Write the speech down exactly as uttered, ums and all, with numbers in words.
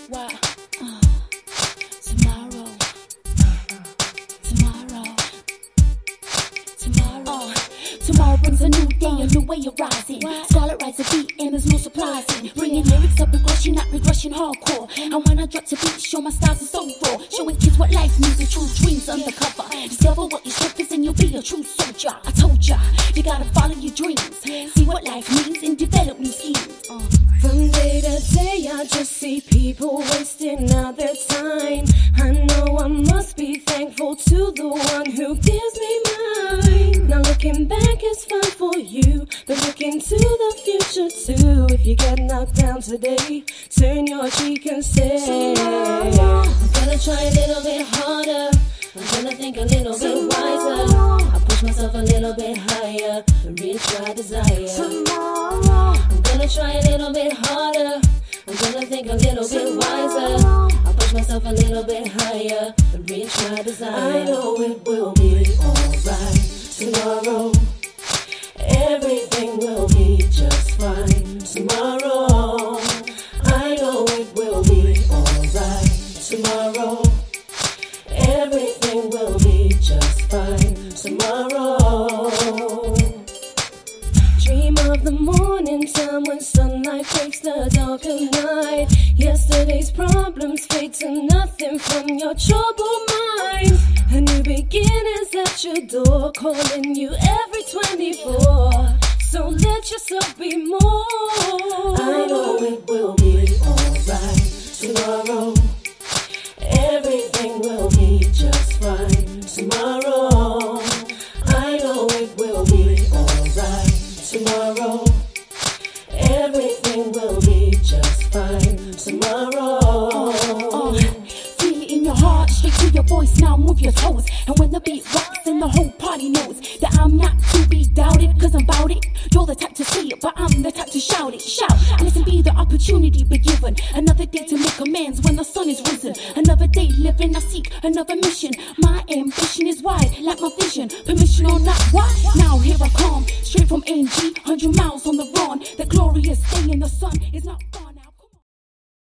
Why? Uh, tomorrow. Tomorrow. Tomorrow. Uh, tomorrow brings a new day, a new way of rising. Scarlet writes a beat and there's no surprising. Bringing lyrics of regression, not regression hardcore. And when I drop to beat, show my styles are so raw. Showing kids what life means and true dreams undercover. Discover what your strength is and you'll be a true soldier. I told ya, you gotta follow your dreams. See what life means and develop new schemes. Uh. From day to day, I just see people wasting out their time. I know I must be thankful to the one who gives me mine. Now looking back is fun for you, but looking to the future too. If you get knocked down today, turn your cheek and say, I'm gonna try a little bit harder. I'm gonna think a little bit wiser. I push myself a little bit higher and reach my desire. I'm gonna try a little bit harder. I'm gonna think a little bit wiser. I push myself a little bit higher and reach my desire. I know it will be alright tomorrow. Everything will be just fine tomorrow. I know it will be alright tomorrow. Everything will be just fine tomorrow. Dream of the morning time when sunlight breaks the dark of night. Yesterday's problems fade to nothing from your troubled mind. A new beginning's at your door, calling you every twenty-four. So let yourself be more. I know it will be alright tomorrow. Everything will be just fine tomorrow. I know it will be alright tomorrow. Everything will be just fine tomorrow. Uh, uh, feel it in your heart, straight to your voice, now move your toes. And when the beat rocks, then the whole party knows that I'm not to be doubted, cause I'm bout it. You're the type to say it, but I'm the type to shout it. Shout, listen, be the opportunity be given. Another day to make amends when the sun is risen. Another day living, I seek another mission. My ambition is wide, like my vision. Permission or not, what? Now here I come, straight from N G, one hundred miles on the run. The glorious day in the sun is not gone.